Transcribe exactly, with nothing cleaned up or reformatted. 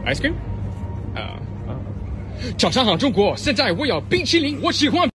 ice cream？啊啊！早上好，中国！现在我要冰淇淋，我喜欢。